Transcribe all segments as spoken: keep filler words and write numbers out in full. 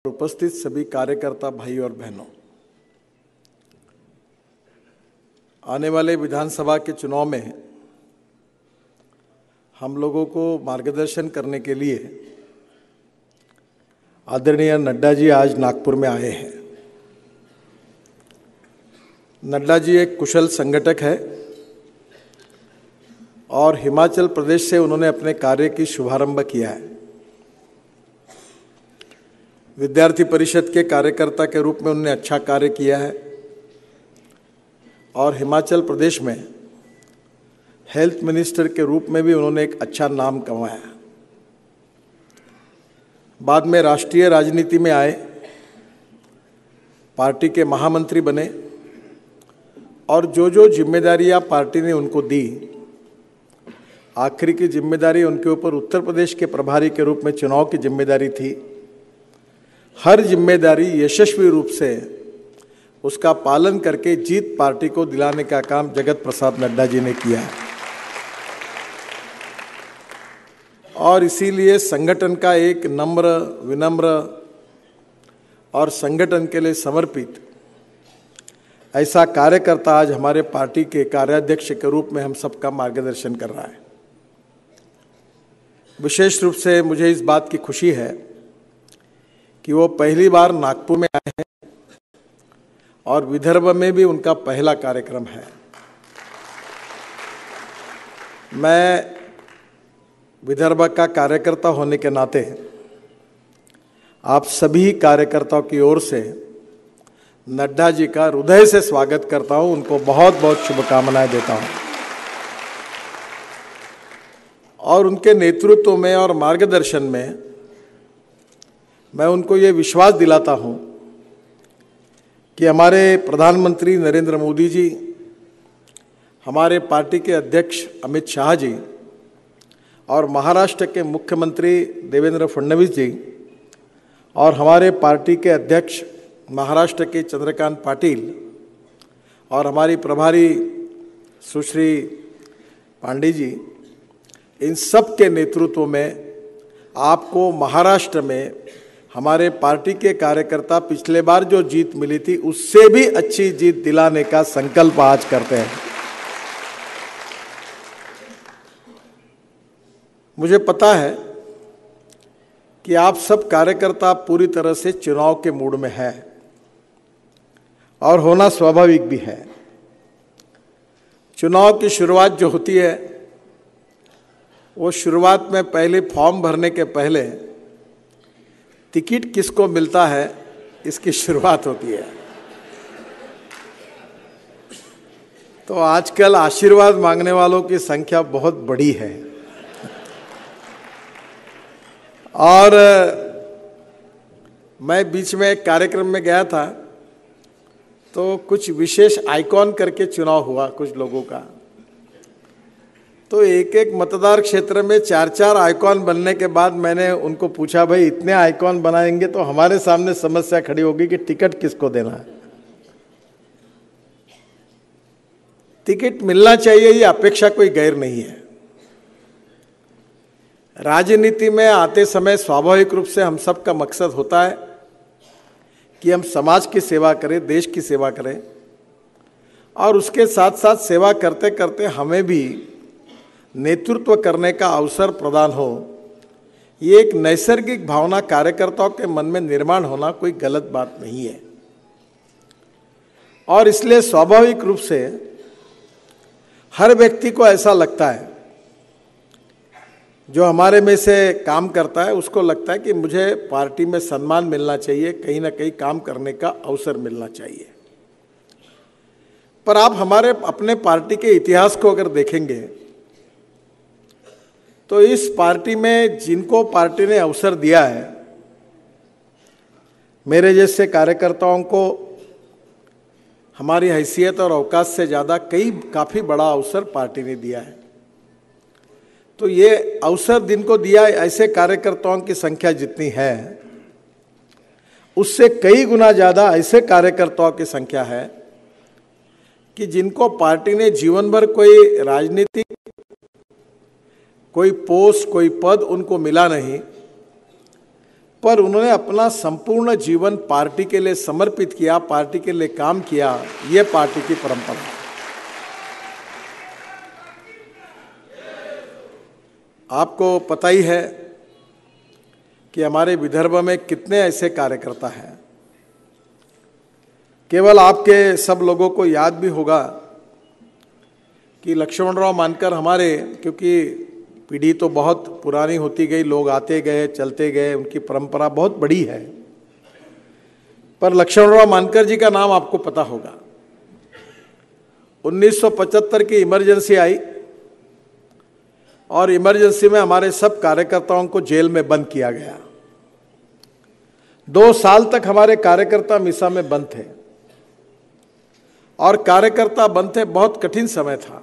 उपस्थित सभी कार्यकर्ता भाई और बहनों, आने वाले विधानसभा के चुनाव में हम लोगों को मार्गदर्शन करने के लिए आदरणीय नड्डा जी आज नागपुर में आए हैं। नड्डा जी एक कुशल संगठक है और हिमाचल प्रदेश से उन्होंने अपने कार्य की शुभारंभ किया है। विद्यार्थी परिषद के कार्यकर्ता के रूप में उन्होंने अच्छा कार्य किया है और हिमाचल प्रदेश में हेल्थ मिनिस्टर के रूप में भी उन्होंने एक अच्छा नाम कमाया। बाद में राष्ट्रीय राजनीति में आए, पार्टी के महामंत्री बने और जो जो जिम्मेदारियां पार्टी ने उनको दी, आखिरी की जिम्मेदारी उनके ऊपर उत्तर प्रदेश के प्रभारी के रूप में चुनाव की जिम्मेदारी थी। हर जिम्मेदारी यशस्वी रूप से उसका पालन करके जीत पार्टी को दिलाने का काम जगत प्रसाद नड्डा जी ने किया है और इसीलिए संगठन का एक नम्र, विनम्र और संगठन के लिए समर्पित ऐसा कार्यकर्ता आज हमारे पार्टी के कार्याध्यक्ष के रूप में हम सबका मार्गदर्शन कर रहा है। विशेष रूप से मुझे इस बात की खुशी है कि वो पहली बार नागपुर में आए हैं और विदर्भ में भी उनका पहला कार्यक्रम है। मैं विदर्भ का कार्यकर्ता होने के नाते आप सभी कार्यकर्ताओं की ओर से नड्डा जी का हृदय से स्वागत करता हूं। उनको बहुत बहुत शुभकामनाएं देता हूं और उनके नेतृत्व में और मार्गदर्शन में मैं उनको ये विश्वास दिलाता हूं कि हमारे प्रधानमंत्री नरेंद्र मोदी जी, हमारे पार्टी के अध्यक्ष अमित शाह जी और महाराष्ट्र के मुख्यमंत्री देवेंद्र फडणवीस जी और हमारे पार्टी के अध्यक्ष महाराष्ट्र के चंद्रकांत पाटिल और हमारी प्रभारी सुश्री पांडे जी, इन सब के नेतृत्व में आपको महाराष्ट्र में हमारे पार्टी के कार्यकर्ता पिछले बार जो जीत मिली थी उससे भी अच्छी जीत दिलाने का संकल्प आज करते हैं। मुझे पता है कि आप सब कार्यकर्ता पूरी तरह से चुनाव के मूड में है और होना स्वाभाविक भी है। चुनाव की शुरुआत जो होती है वो शुरुआत में पहले फॉर्म भरने के पहले टिकट किसको मिलता है इसकी शुरुआत होती है। तो आजकल आशीर्वाद मांगने वालों की संख्या बहुत बड़ी है और मैं बीच में एक कार्यक्रम में गया था तो कुछ विशेष आइकॉन करके चुनाव हुआ कुछ लोगों का। तो एक एक मतदार क्षेत्र में चार चार आइकॉन बनने के बाद मैंने उनको पूछा, भाई इतने आइकॉन बनाएंगे तो हमारे सामने समस्या खड़ी होगी कि टिकट किसको देना है। टिकट मिलना चाहिए ये अपेक्षा कोई गैर नहीं है। राजनीति में आते समय स्वाभाविक रूप से हम सब का मकसद होता है कि हम समाज की सेवा करें, देश की सेवा करें और उसके साथ साथ सेवा करते करते हमें भी नेतृत्व करने का अवसर प्रदान हो। ये एक नैसर्गिक भावना कार्यकर्ताओं के मन में निर्माण होना कोई गलत बात नहीं है और इसलिए स्वाभाविक रूप से हर व्यक्ति को ऐसा लगता है, जो हमारे में से काम करता है उसको लगता है कि मुझे पार्टी में सम्मान मिलना चाहिए, कहीं ना कहीं काम करने का अवसर मिलना चाहिए। पर आप हमारे अपने पार्टी के इतिहास को अगर देखेंगे तो इस पार्टी में जिनको पार्टी ने अवसर दिया है, मेरे जैसे कार्यकर्ताओं को हमारी हैसियत और अवकाश से ज़्यादा कई काफ़ी बड़ा अवसर पार्टी ने दिया है। तो ये अवसर जिनको दिया ऐसे कार्यकर्ताओं की संख्या जितनी है उससे कई गुना ज़्यादा ऐसे कार्यकर्ताओं की संख्या है कि जिनको पार्टी ने जीवन भर कोई राजनीतिक कोई पोस्ट कोई पद उनको मिला नहीं, पर उन्होंने अपना संपूर्ण जीवन पार्टी के लिए समर्पित किया, पार्टी के लिए काम किया। ये पार्टी की परंपरा है। आपको पता ही है कि हमारे विदर्भ में कितने ऐसे कार्यकर्ता हैं। केवल आपके सब लोगों को याद भी होगा कि लक्ष्मणराव मानकर हमारे, क्योंकि पीढ़ी तो बहुत पुरानी होती गई, लोग आते गए चलते गए, उनकी परंपरा बहुत बड़ी है, पर लक्ष्मणराव मानकर जी का नाम आपको पता होगा। उन्नीस सौ पचहत्तर की इमरजेंसी आई और इमरजेंसी में हमारे सब कार्यकर्ताओं को जेल में बंद किया गया। दो साल तक हमारे कार्यकर्ता मिसा में बंद थे और कार्यकर्ता बंद थे। बहुत कठिन समय था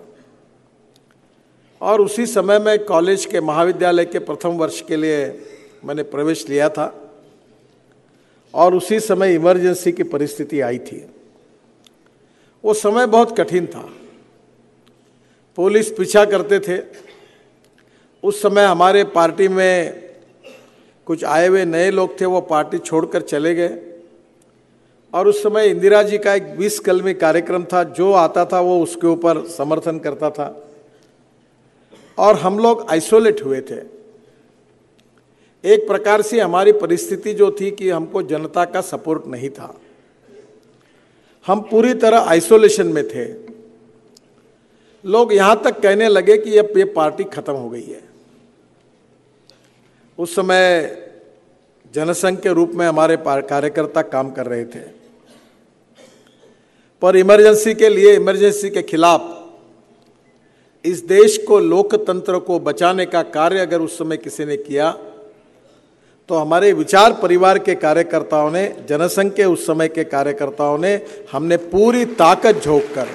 और उसी समय में कॉलेज के महाविद्यालय के प्रथम वर्ष के लिए मैंने प्रवेश लिया था और उसी समय इमरजेंसी की परिस्थिति आई थी। वो समय बहुत कठिन था, पुलिस पीछा करते थे। उस समय हमारे पार्टी में कुछ आए हुए नए लोग थे, वो पार्टी छोड़कर चले गए और उस समय इंदिरा जी का एक बीस कलमी कार्यक्रम था, जो आता था वो उसके ऊपर समर्थन करता था और हम लोग आइसोलेट हुए थे। एक प्रकार से हमारी परिस्थिति जो थी कि हमको जनता का सपोर्ट नहीं था, हम पूरी तरह आइसोलेशन में थे। लोग यहां तक कहने लगे कि अब ये पार्टी खत्म हो गई है। उस समय जनसंघ के रूप में हमारे कार्यकर्ता काम कर रहे थे, पर इमरजेंसी के लिए, इमरजेंसी के खिलाफ इस देश को, लोकतंत्र को बचाने का कार्य अगर उस समय किसी ने किया तो हमारे विचार परिवार के कार्यकर्ताओं ने, जनसंघ के उस समय के कार्यकर्ताओं ने, हमने पूरी ताकत झोंक कर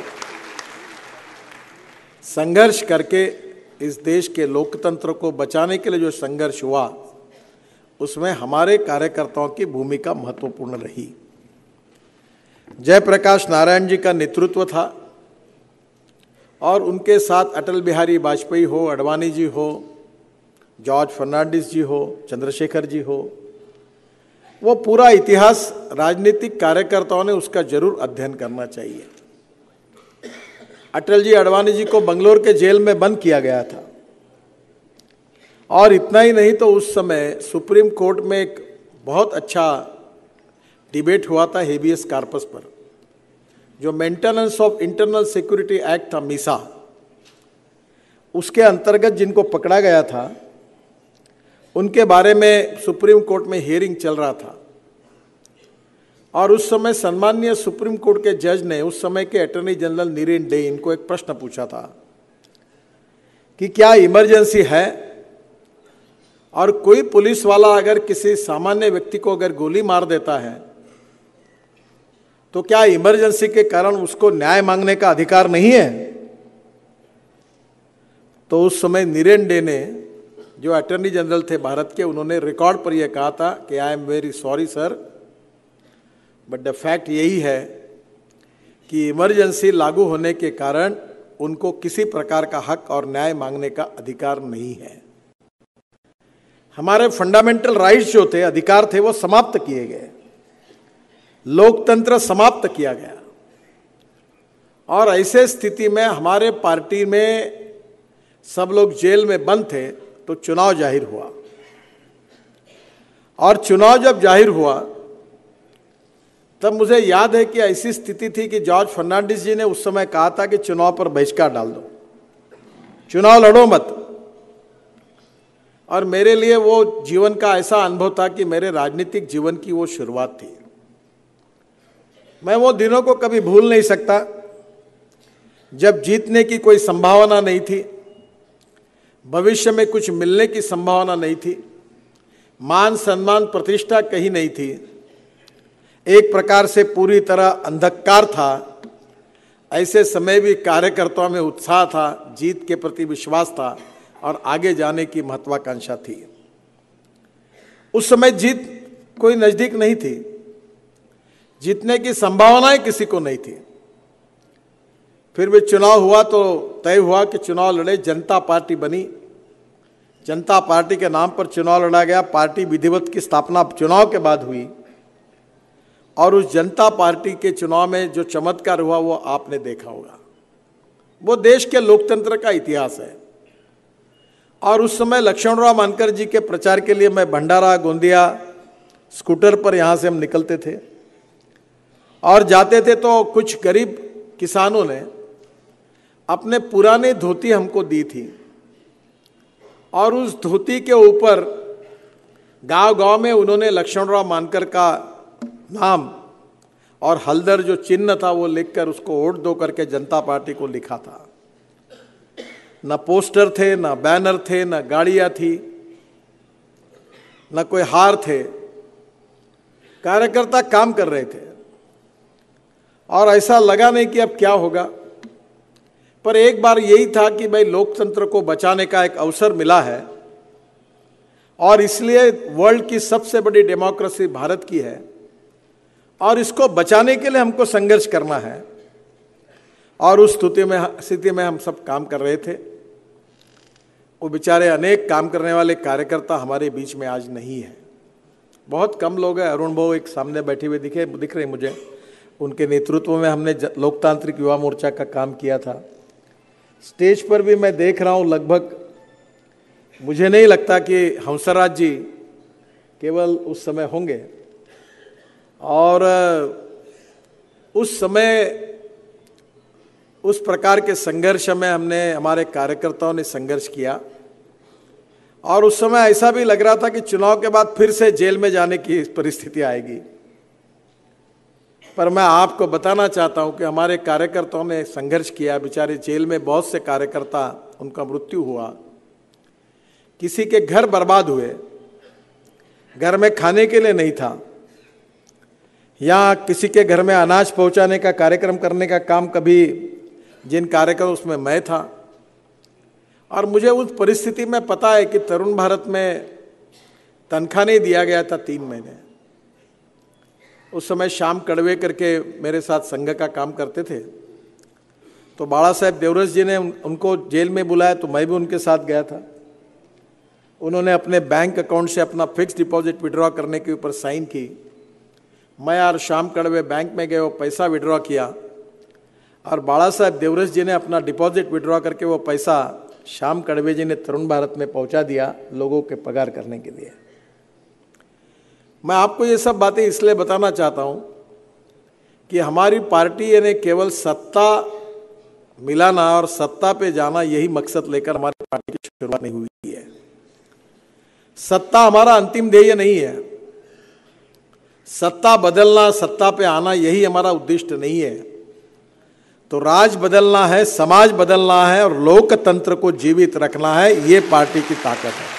संघर्ष करके इस देश के लोकतंत्र को बचाने के लिए जो संघर्ष हुआ, उसमें हमारे कार्यकर्ताओं की भूमिका महत्वपूर्ण रही। जयप्रकाश नारायण जी का नेतृत्व था और उनके साथ अटल बिहारी वाजपेयी हो, अडवाणी जी हो, जॉर्ज फर्नांडिस जी हो, चंद्रशेखर जी हो, वो पूरा इतिहास राजनीतिक कार्यकर्ताओं ने उसका जरूर अध्ययन करना चाहिए। अटल जी, अडवाणी जी को बंगलोर के जेल में बंद किया गया था और इतना ही नहीं तो उस समय सुप्रीम कोर्ट में एक बहुत अच्छा डिबेट हुआ था हेबियस कार्पस पर, जो maintenance of internal security act था, मीसा, उसके अंतर्गत जिनको पकड़ा गया था उनके बारे में सुप्रीम कोर्ट में हियरिंग चल रहा था और उस समय सम्माननीय सुप्रीम कोर्ट के जज ने उस समय के अटॉर्नी जनरल नीरेन डे इनको एक प्रश्न पूछा था कि क्या इमरजेंसी है और कोई पुलिस वाला अगर किसी सामान्य व्यक्ति को अगर गोली मार देता है तो क्या इमरजेंसी के कारण उसको न्याय मांगने का अधिकार नहीं है? तो उस समय नीरेन डे ने, जो अटॉर्नी जनरल थे भारत के, उन्होंने रिकॉर्ड पर यह कहा था कि I am very sorry sir, but the fact यही है कि इमरजेंसी लागू होने के कारण उनको किसी प्रकार का हक और न्याय मांगने का अधिकार नहीं है। हमारे फंडामेंटल राइट्स जो थे, अधिकार थे, वो समाप्त किए गए, लोकतंत्र समाप्त किया गया और ऐसे स्थिति में हमारे पार्टी में सब लोग जेल में बंद थे तो चुनाव जाहिर हुआ और चुनाव जब जाहिर हुआ तब मुझे याद है कि ऐसी स्थिति थी कि जॉर्ज फर्नांडिस जी ने उस समय कहा था कि चुनाव पर बहिष्कार डाल दो, चुनाव लड़ो मत। और मेरे लिए वो जीवन का ऐसा अनुभव था कि मेरे राजनीतिक जीवन की वो शुरुआत थी। मैं वो दिनों को कभी भूल नहीं सकता जब जीतने की कोई संभावना नहीं थी, भविष्य में कुछ मिलने की संभावना नहीं थी, मान सम्मान प्रतिष्ठा कहीं नहीं थी, एक प्रकार से पूरी तरह अंधकार था। ऐसे समय भी कार्यकर्ताओं में उत्साह था, जीत के प्रति विश्वास था और आगे जाने की महत्वाकांक्षा थी। उस समय जीत कोई नजदीक नहीं थी, जीतने की संभावनाएं किसी को नहीं थी। फिर भी चुनाव हुआ तो तय हुआ कि चुनाव लड़े, जनता पार्टी बनी, जनता पार्टी के नाम पर चुनाव लड़ा गया। पार्टी विधिवत की स्थापना चुनाव के बाद हुई और उस जनता पार्टी के चुनाव में जो चमत्कार हुआ वो आपने देखा होगा। वो देश के लोकतंत्र का इतिहास है। और उस समय लक्ष्मणराव मानकर जी के प्रचार के लिए मैं भंडारा गोंदिया स्कूटर पर यहाँ से हम निकलते थे और जाते थे तो कुछ गरीब किसानों ने अपने पुराने धोती हमको दी थी और उस धोती के ऊपर गांव गांव में उन्होंने लक्ष्मणराव मानकर का नाम और हलदर जो चिन्ह था वो लिखकर उसको वोट दो करके जनता पार्टी को लिखा था। न पोस्टर थे, न बैनर थे, न गाड़ियां थी, न कोई हार थे। कार्यकर्ता काम कर रहे थे और ऐसा लगा नहीं कि अब क्या होगा, पर एक बार यही था कि भाई लोकतंत्र को बचाने का एक अवसर मिला है और इसलिए वर्ल्ड की सबसे बड़ी डेमोक्रेसी भारत की है और इसको बचाने के लिए हमको संघर्ष करना है। और उस स्थिति में स्थिति में हम सब काम कर रहे थे। वो बेचारे अनेक काम करने वाले कार्यकर्ता हमारे बीच में आज नहीं है, बहुत कम लोग हैं। अरुण भाऊ एक सामने बैठे हुए दिखे दिख रहे मुझे, उनके नेतृत्व में हमने लोकतांत्रिक युवा मोर्चा का काम किया था। स्टेज पर भी मैं देख रहा हूँ, लगभग मुझे नहीं लगता कि हंसराज जी केवल उस समय होंगे। और उस समय उस प्रकार के संघर्ष में हमने हमारे कार्यकर्ताओं ने संघर्ष किया और उस समय ऐसा भी लग रहा था कि चुनाव के बाद फिर से जेल में जाने की परिस्थिति आएगी। पर मैं आपको बताना चाहता हूं कि हमारे कार्यकर्ताओं ने संघर्ष किया। बेचारे जेल में बहुत से कार्यकर्ता, उनका मृत्यु हुआ, किसी के घर बर्बाद हुए, घर में खाने के लिए नहीं था, या किसी के घर में अनाज पहुंचाने का कार्यक्रम करने का काम कभी जिन कार्यक्रम उसमें मैं था। और मुझे उस परिस्थिति में पता है कि तरुण भारत में तनख्वाह नहीं दिया गया था तीन महीने। उस समय श्याम कड़वे करके मेरे साथ संघ का काम करते थे, तो बाला साहेब देवरस जी ने उन, उनको जेल में बुलाया तो मैं भी उनके साथ गया था। उन्होंने अपने बैंक अकाउंट से अपना फिक्स डिपॉजिट विड्रॉ करने के ऊपर साइन की। मैं और श्याम कड़वे बैंक में गए, वो पैसा विड्रॉ किया और बाला साहेब देवरस जी ने अपना डिपॉजिट विड्रॉ करके वो पैसा श्याम कड़वे जी ने तरुण भारत में पहुंचा दिया लोगों के पगार करने के लिए। मैं आपको ये सब बातें इसलिए बताना चाहता हूं कि हमारी पार्टी ने केवल सत्ता मिलाना और सत्ता पे जाना यही मकसद लेकर हमारी पार्टी की शुरुआत नहीं हुई है। सत्ता हमारा अंतिम ध्येय नहीं है। सत्ता बदलना, सत्ता पे आना यही हमारा उद्देश्य नहीं है। तो राज बदलना है, समाज बदलना है और लोकतंत्र को जीवित रखना है, ये पार्टी की ताकत है।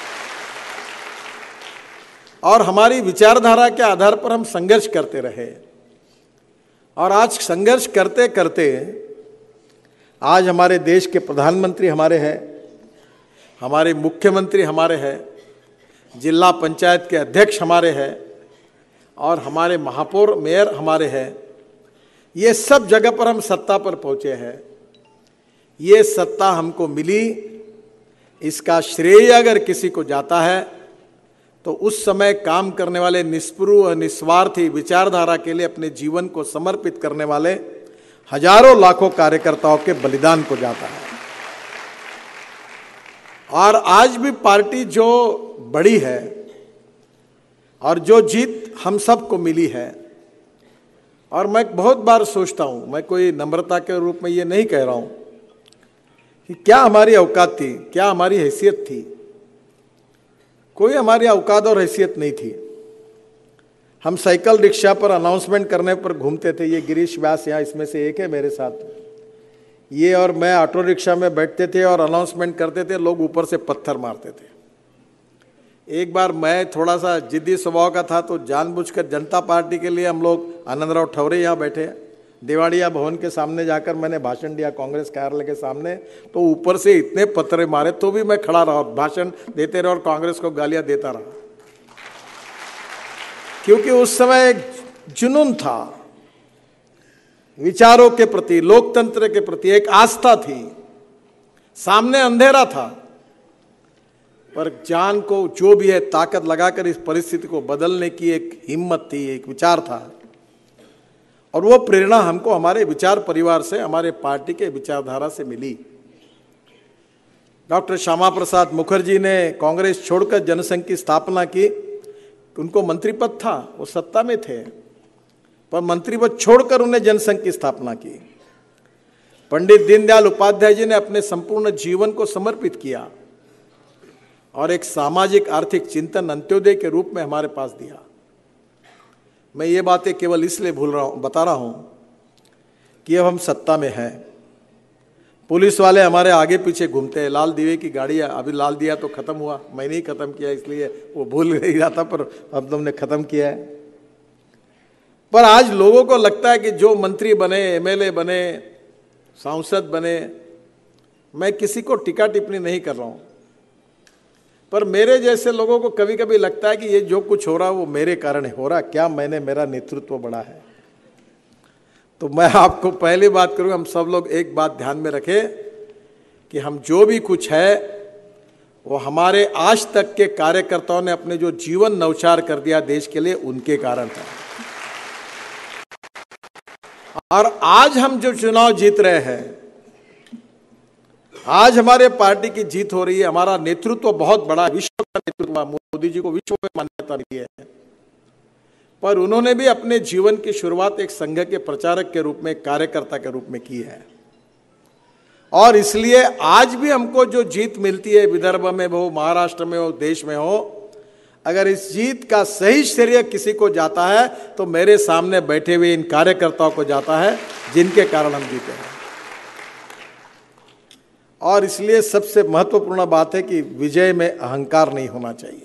और हमारी विचारधारा के आधार पर हम संघर्ष करते रहे और आज संघर्ष करते करते आज हमारे देश के प्रधानमंत्री हमारे हैं, हमारे मुख्यमंत्री हमारे हैं, जिला पंचायत के अध्यक्ष हमारे हैं और हमारे महापौर मेयर हमारे हैं। ये सब जगह पर हम सत्ता पर पहुंचे हैं। ये सत्ता हमको मिली, इसका श्रेय अगर किसी को जाता है तो उस समय काम करने वाले निष्पृह निस्वार्थी विचारधारा के लिए अपने जीवन को समर्पित करने वाले हजारों लाखों कार्यकर्ताओं के बलिदान को जाता है। और आज भी पार्टी जो बड़ी है और जो जीत हम सबको मिली है, और मैं बहुत बार सोचता हूं, मैं कोई नम्रता के रूप में ये नहीं कह रहा हूं कि क्या हमारी औकात थी, क्या हमारी हैसियत थी। कोई हमारी औकात और हैसियत नहीं थी। हम साइकिल रिक्शा पर अनाउंसमेंट करने पर घूमते थे। ये गिरीश व्यास यहाँ इसमें से एक है मेरे साथ, ये और मैं ऑटो रिक्शा में बैठते थे और अनाउंसमेंट करते थे, लोग ऊपर से पत्थर मारते थे। एक बार मैं थोड़ा सा जिद्दी स्वभाव का था तो जानबूझकर जनता पार्टी के लिए हम लोग आनंदराव ठौरे यहाँ बैठे, देवाड़िया भवन के सामने जाकर मैंने भाषण दिया, कांग्रेस कार्यालय के सामने। तो ऊपर से इतने पत्थर मारे तो भी मैं खड़ा रहा, भाषण देते रहा और कांग्रेस को गालियां देता रहा, क्योंकि उस समय एक जुनून था, विचारों के प्रति, लोकतंत्र के प्रति एक आस्था थी। सामने अंधेरा था, पर जान को जो भी है ताकत लगाकर इस परिस्थिति को बदलने की एक हिम्मत थी, एक विचार था। और वो प्रेरणा हमको हमारे विचार परिवार से, हमारे पार्टी के विचारधारा से मिली। डॉक्टर श्यामा प्रसाद मुखर्जी ने कांग्रेस छोड़कर जनसंघ की स्थापना की। उनको मंत्री पद था, वो सत्ता में थे, पर मंत्री पद छोड़कर उन्हें जनसंघ की स्थापना की। पंडित दीनदयाल उपाध्याय जी ने अपने संपूर्ण जीवन को समर्पित किया और एक सामाजिक आर्थिक चिंतन अंत्योदय के रूप में हमारे पास दिया। मैं ये बातें केवल इसलिए भूल रहा हूँ, बता रहा हूँ कि अब हम सत्ता में हैं। पुलिस वाले हमारे आगे पीछे घूमते हैं, लाल दिए की गाड़ी, अभी लाल दिया तो खत्म हुआ, मैंने ही खत्म किया इसलिए वो भूल ही रहा था, पर अब तुमने खत्म किया है। पर आज लोगों को लगता है कि जो मंत्री बने, एमएलए बने, सांसद बने, मैं किसी को टीका टिप्पणी नहीं कर रहा हूं, पर मेरे जैसे लोगों को कभी कभी लगता है कि ये जो कुछ हो रहा है वो मेरे कारण हो रहा, क्या मैंने, मेरा नेतृत्व बड़ा है। तो मैं आपको पहली बात करूं, हम सब लोग एक बात ध्यान में रखें कि हम जो भी कुछ है वो हमारे आज तक के कार्यकर्ताओं ने अपने जो जीवन नौचार कर दिया देश के लिए, उनके कारण था। और आज हम जो चुनाव जीत रहे हैं, आज हमारे पार्टी की जीत हो रही है, हमारा नेतृत्व बहुत बड़ा, विश्व का नेतृत्व, मोदी जी को विश्व में मान्यता मिली है। पर उन्होंने भी अपने जीवन की शुरुआत एक संघ के प्रचारक के रूप में, कार्यकर्ता के रूप में की है। और इसलिए आज भी हमको जो जीत मिलती है, विदर्भ में हो, महाराष्ट्र में हो, देश में हो, अगर इस जीत का सही श्रेय किसी को जाता है तो मेरे सामने बैठे हुए इन कार्यकर्ताओं को जाता है, जिनके कारण हम जीते हैं। और इसलिए सबसे महत्वपूर्ण बात है कि विजय में अहंकार नहीं होना चाहिए।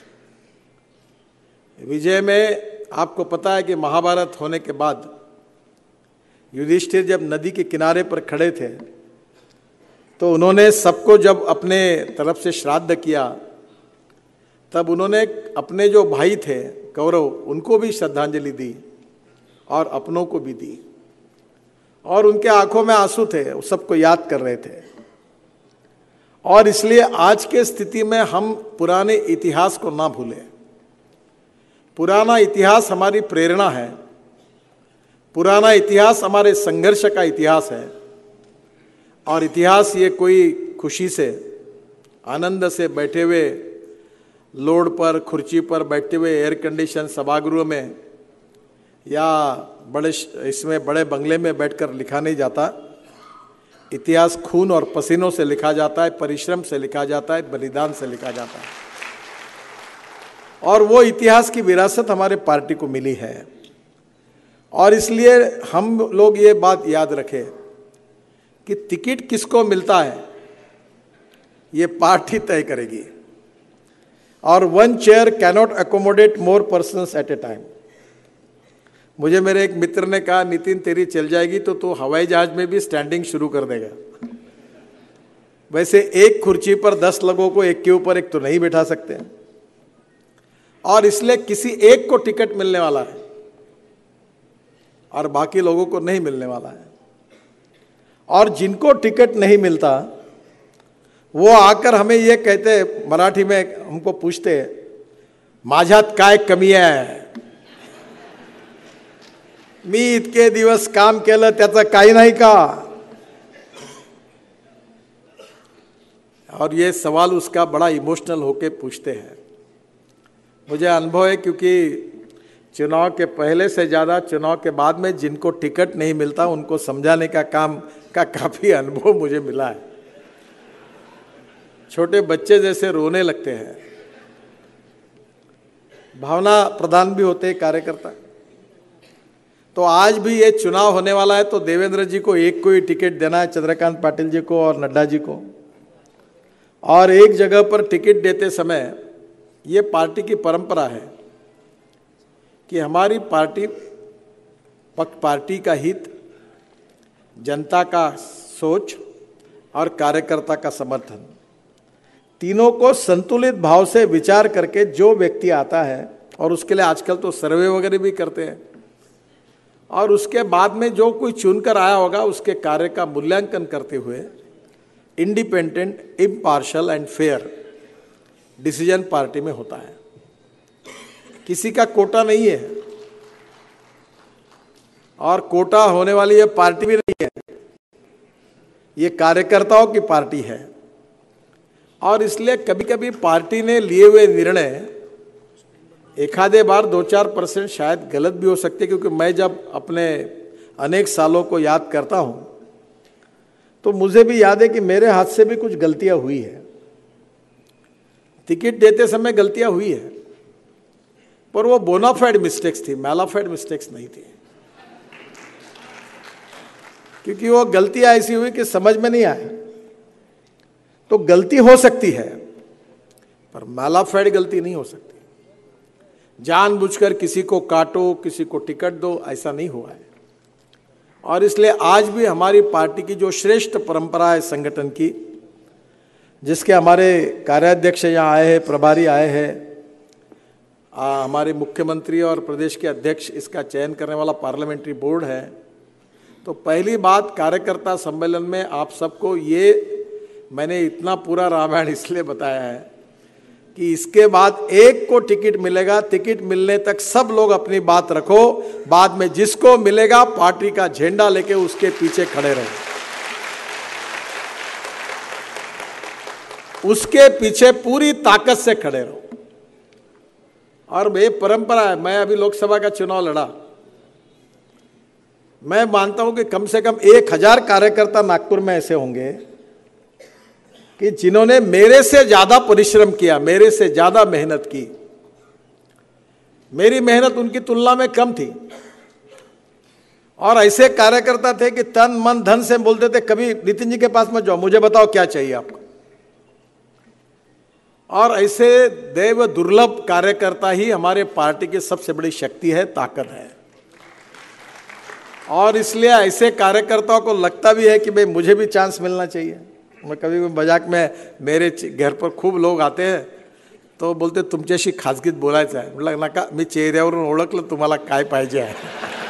विजय में आपको पता है कि महाभारत होने के बाद युधिष्ठिर जब नदी के किनारे पर खड़े थे तो उन्होंने सबको जब अपने तरफ से श्राद्ध किया, तब उन्होंने अपने जो भाई थे कौरव, उनको भी श्रद्धांजलि दी और अपनों को भी दी, और उनके आंखों में आंसू थे, वो सबको याद कर रहे थे। और इसलिए आज के स्थिति में हम पुराने इतिहास को ना भूलें। पुराना इतिहास हमारी प्रेरणा है, पुराना इतिहास हमारे संघर्ष का इतिहास है। और इतिहास ये कोई खुशी से, आनंद से बैठे हुए लोड पर, खुर्ची पर बैठते हुए एयर कंडीशन सभागृह में या बड़े इसमें बड़े बंगले में बैठकर लिखा नहीं जाता। इतिहास खून और पसीनों से लिखा जाता है, परिश्रम से लिखा जाता है, बलिदान से लिखा जाता है। और वो इतिहास की विरासत हमारे पार्टी को मिली है। और इसलिए हम लोग ये बात याद रखें कि टिकट किसको मिलता है ये पार्टी तय करेगी। और one chair cannot accommodate more persons at a time. मुझे मेरे एक मित्र ने कहा, नितिन तेरी चल जाएगी तो तू हवाई जहाज में भी स्टैंडिंग शुरू कर देगा। वैसे एक कुर्सी पर दस लोगों को एक के ऊपर एक तो नहीं बैठा सकते, और इसलिए किसी एक को टिकट मिलने वाला है और बाकी लोगों को नहीं मिलने वाला है। और जिनको टिकट नहीं मिलता वो आकर हमें ये कहते, मराठी में हमको पूछते, माझ्यात काय कमी आहे, मी इतके दिवस काम केलं त्याचं काही नाही का। और ये सवाल उसका बड़ा इमोशनल होके पूछते हैं। मुझे अनुभव है, क्योंकि चुनाव के पहले से ज़्यादा चुनाव के बाद में जिनको टिकट नहीं मिलता उनको समझाने का काम का काफ़ी अनुभव मुझे मिला है। छोटे बच्चे जैसे रोने लगते हैं, भावना प्रधान भी होते हैं कार्यकर्ता। तो आज भी ये चुनाव होने वाला है तो देवेंद्र जी को एक को ही टिकट देना है, चंद्रकांत पाटिल जी को और नड्डा जी को। और एक जगह पर टिकट देते समय ये पार्टी की परंपरा है कि हमारी पार्टी पार्टी का हित, जनता का सोच और कार्यकर्ता का समर्थन, तीनों को संतुलित भाव से विचार करके जो व्यक्ति आता है, और उसके लिए आजकल तो सर्वे वगैरह भी करते हैं, और उसके बाद में जो कोई चुनकर आया होगा उसके कार्य का मूल्यांकन करते हुए independent, impartial and fair decision party में होता है, किसी का कोटा नहीं है और कोटा होने वाली ये पार्टी भी नहीं है, ये कार्यकर्ताओं की पार्टी है। और इसलिए कभी कभी पार्टी ने लिए हुए निर्णय एक आधे बार दो चार परसेंट शायद गलत भी हो सकते, क्योंकि मैं जब अपने अनेक सालों को याद करता हूं तो मुझे भी याद है कि मेरे हाथ से भी कुछ गलतियां हुई है, टिकट देते समय गलतियां हुई है, पर वो बोनाफाइड मिस्टेक्स थी, मैलाफाइड मिस्टेक्स नहीं थी। क्योंकि वो गलतियां ऐसी हुई कि समझ में नहीं आया। तो गलती हो सकती है पर मैलाफाइड गलती नहीं हो सकती। जानबूझकर किसी को काटो, किसी को टिकट दो, ऐसा नहीं हुआ है। और इसलिए आज भी हमारी पार्टी की जो श्रेष्ठ परंपरा है संगठन की, जिसके हमारे कार्याध्यक्ष यहाँ आए हैं, प्रभारी आए हैं, हमारे मुख्यमंत्री और प्रदेश के अध्यक्ष इसका चयन करने वाला पार्लियामेंट्री बोर्ड है। तो पहली बात, कार्यकर्ता सम्मेलन में आप सबको ये मैंने इतना पूरा रामायण इसलिए बताया है कि इसके बाद एक को टिकट मिलेगा, टिकट मिलने तक सब लोग अपनी बात रखो, बाद में जिसको मिलेगा पार्टी का झंडा लेके उसके पीछे खड़े रहो, उसके पीछे पूरी ताकत से खड़े रहो। और ये परंपरा है। मैं अभी लोकसभा का चुनाव लड़ा, मैं मानता हूं कि कम से कम एक हजार कार्यकर्ता नागपुर में ऐसे होंगे कि जिन्होंने मेरे से ज्यादा परिश्रम किया, मेरे से ज्यादा मेहनत की। मेरी मेहनत उनकी तुलना में कम थी। और ऐसे कार्यकर्ता थे कि तन मन धन से बोलते थे, कभी नितिन जी के पास मत जाओ, मुझे बताओ क्या चाहिए आपको। और ऐसे देव दुर्लभ कार्यकर्ता ही हमारे पार्टी की सबसे बड़ी शक्ति है, ताकत है। और इसलिए ऐसे कार्यकर्ताओं को लगता भी है कि भाई मुझे भी चांस मिलना चाहिए। मैं कभी भी मजाक में, मेरे घर पर खूब लोग आते हैं तो बोलते तुमच्याशी खाजगीत बोलायचं आहे। म्हटलं नका, मी चेहऱ्यावरून ओळखलं तुम्हाला काय पाहिजे आहे।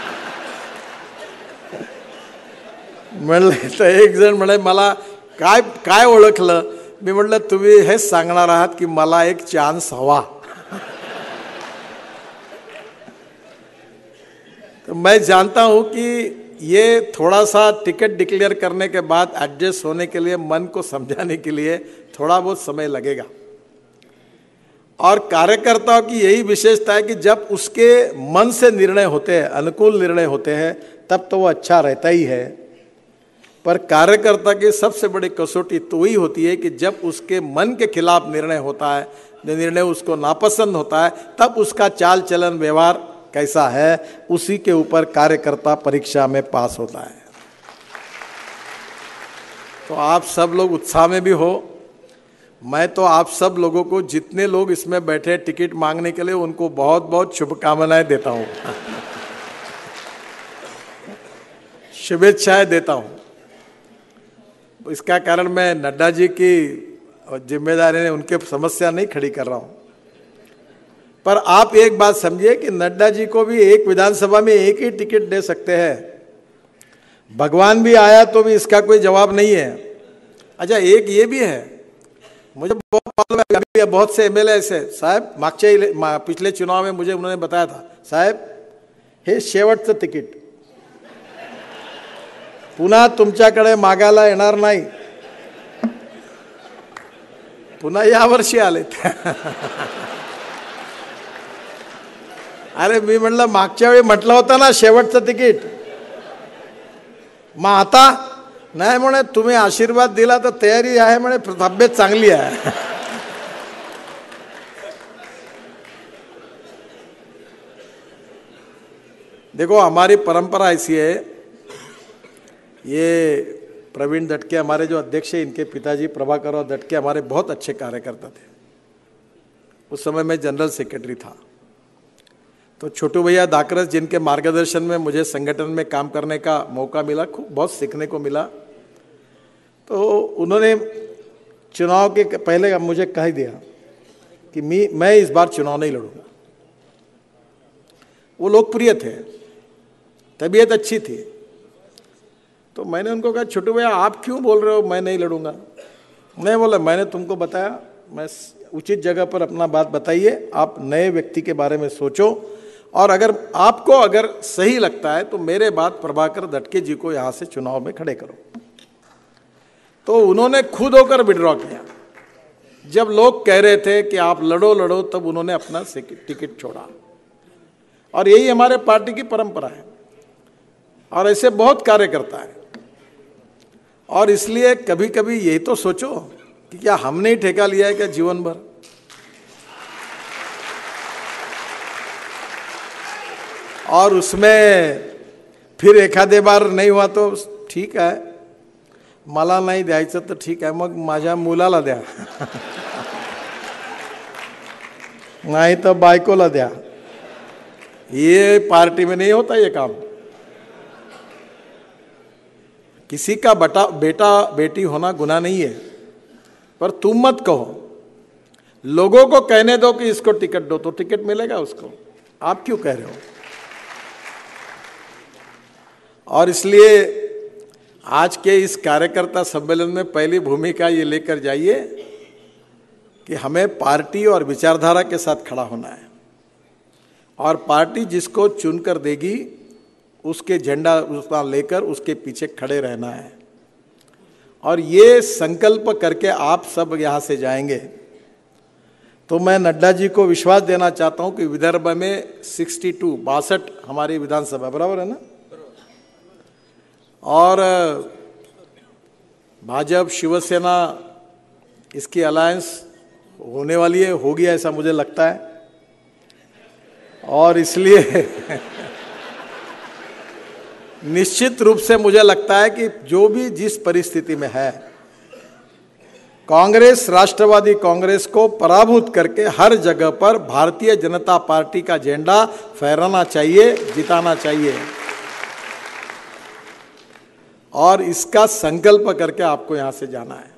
म्हणलं तर एक जण म्हणे मला काय काय ओळखलं। मी म्हटलं तुम्ही हेच सांगणार आहात की मला एक चान्स हवा। तो मैं जानता हूं कि ये थोड़ा सा टिकट डिक्लेयर करने के बाद एडजस्ट होने के लिए, मन को समझाने के लिए थोड़ा बहुत समय लगेगा। और कार्यकर्ताओं की यही विशेषता है कि जब उसके मन से निर्णय होते हैं, अनुकूल निर्णय होते हैं, तब तो वो अच्छा रहता ही है। पर कार्यकर्ता की सबसे बड़ी कसौटी तो ही होती है कि जब उसके मन के खिलाफ निर्णय होता है, निर्णय उसको नापसंद होता है, तब उसका चाल चलन व्यवहार कैसा है, उसी के ऊपर कार्यकर्ता परीक्षा में पास होता है। तो आप सब लोग उत्साह में भी हो। मैं तो आप सब लोगों को, जितने लोग इसमें बैठे टिकट मांगने के लिए, उनको बहुत बहुत शुभकामनाएं देता हूं, शुभेच्छाएं देता हूं। इसका कारण मैं नड्डा जी की जिम्मेदारी ने उनके समस्या नहीं खड़ी कर रहा हूं। पर आप एक बात समझिए कि नड्डा जी को भी एक विधानसभा में एक ही टिकट दे सकते हैं। भगवान भी आया तो भी इसका कोई जवाब नहीं है। अच्छा, एक ये भी है, मुझे बहुत मालूम है, बहुत से एमएलए ऐसे साहब मागचे पिछले चुनाव में मुझे उन्होंने बताया था, साहब हे शेवटचं तिकीट, पुन्हा तुमच्याकडे मागायला येणार नाही। पुन्हा यावर्षी आले। अरे मी म्हणलं मागच्या वेळी म्हटलं होतं ना शेवटचं तिकीट, मग आता नाही म्हणे तुम्ही आशीर्वाद दिला तर तयारी आहे म्हणे, तब्येत चांगली आहे। देखो हमारी परंपरा ऐसी है, ये प्रवीण दटके हमारे जो अध्यक्ष हैं, इनके पिताजी प्रभाकर और दटके हमारे बहुत अच्छे कार्यकर्ता थे। उस समय मैं जनरल सेक्रेटरी था। तो छोटू भैया दाकरस, जिनके मार्गदर्शन में मुझे संगठन में काम करने का मौका मिला, खूब बहुत सीखने को मिला। तो उन्होंने चुनाव के पहले मुझे कह दिया कि मैं मैं इस बार चुनाव नहीं लड़ूंगा। वो लोकप्रिय थे, तबीयत अच्छी थी। तो मैंने उनको कहा, छोटू भैया आप क्यों बोल रहे हो मैं नहीं लड़ूंगा? नहीं बोला, मैंने तुमको बताया मैं उचित जगह पर अपना बात बताइए, आप नए व्यक्ति के बारे में सोचो, और अगर आपको अगर सही लगता है तो मेरे बाद प्रभाकर दटके जी को यहाँ से चुनाव में खड़े करो। तो उन्होंने खुद होकर विड्रॉ किया। जब लोग कह रहे थे कि आप लड़ो लड़ो, तब उन्होंने अपना टिकट छोड़ा। और यही हमारे पार्टी की परंपरा है, और ऐसे बहुत कार्यकर्ता है। और इसलिए कभी कभी यही तो सोचो कि क्या हमने ही ठेका लिया है क्या जीवन भर? और उसमें फिर एखादे बार नाही हुआ तो ठीक आहे, मला नाही द्यायचं तर ठीक आहे, मग माझ्या मुलाला द्या नाही तर बायकोला द्या। ये पार्टी में नहीं होता ये काम। किसी का बटा बेटा बेटी होना गुनाह नहीं है, पर तुम मत कहो। लोगों को कहने दो कि इसको टिकट दो तो टिकट मिलेगा उसको, आप क्यों कह रहे हो? और इसलिए आज के इस कार्यकर्ता सम्मेलन में पहली भूमिका ये लेकर जाइए कि हमें पार्टी और विचारधारा के साथ खड़ा होना है, और पार्टी जिसको चुनकर देगी उसके झंडा उसका लेकर उसके पीछे खड़े रहना है। और ये संकल्प करके आप सब यहाँ से जाएंगे तो मैं नड्डा जी को विश्वास देना चाहता हूँ कि विदर्भ में सिक्सटी टू बासठ हमारी विधानसभा बराबर है ना, और भाजपा शिवसेना इसकी अलायंस होने वाली है, होगी ऐसा मुझे लगता है। और इसलिए निश्चित रूप से मुझे लगता है कि जो भी जिस परिस्थिति में है, कांग्रेस राष्ट्रवादी कांग्रेस को पराभूत करके हर जगह पर भारतीय जनता पार्टी का झंडा फहराना चाहिए, जिताना चाहिए। और इसका संकल्प करके आपको यहां से जाना है।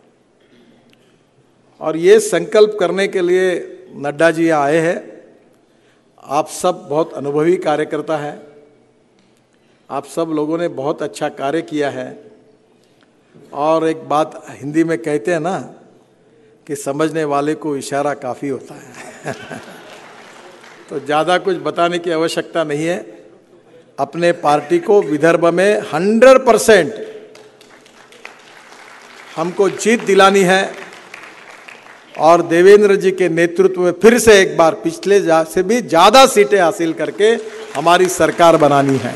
और ये संकल्प करने के लिए नड्डा जी आए हैं। आप सब बहुत अनुभवी कार्यकर्ता हैं, आप सब लोगों ने बहुत अच्छा कार्य किया है। और एक बात हिंदी में कहते हैं ना कि समझने वाले को इशारा काफ़ी होता है तो ज़्यादा कुछ बताने की आवश्यकता नहीं है। अपने पार्टी को विदर्भ में हंड्रेड परसेंट हमको जीत दिलानी है, और देवेंद्र जी के नेतृत्व में फिर से एक बार पिछले से भी ज़्यादा सीटें हासिल करके हमारी सरकार बनानी है।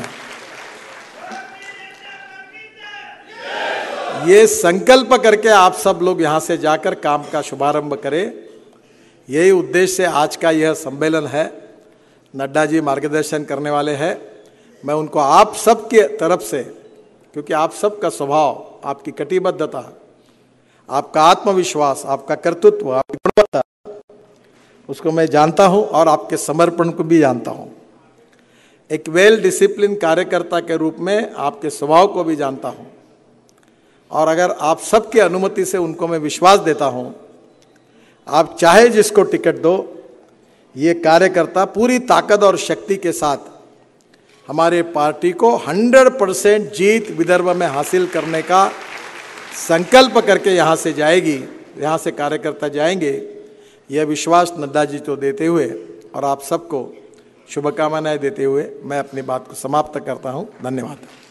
ये संकल्प करके आप सब लोग यहाँ से जाकर काम का शुभारंभ करें। यही उद्देश्य से आज का यह सम्मेलन है। नड्डा जी मार्गदर्शन करने वाले हैं। मैं उनको आप सब के तरफ से, क्योंकि आप सब का स्वभाव, आपकी कटिबद्धता, आपका आत्मविश्वास, आपका कर्तृत्व, आपकी गुणवत्ता, उसको मैं जानता हूं, और आपके समर्पण को भी जानता हूं। एक वेल डिसिप्लिन कार्यकर्ता के रूप में आपके स्वभाव को भी जानता हूं, और अगर आप सबकी अनुमति से उनको मैं विश्वास देता हूं, आप चाहे जिसको टिकट दो, ये कार्यकर्ता पूरी ताकत और शक्ति के साथ हमारे पार्टी को हंड्रेड परसेंट जीत विदर्भ में हासिल करने का संकल्प करके यहाँ से जाएगी, यहाँ से कार्यकर्ता जाएंगे। यह विश्वास नड्डा जी को देते हुए और आप सबको शुभकामनाएं देते हुए मैं अपनी बात को समाप्त करता हूँ। धन्यवाद।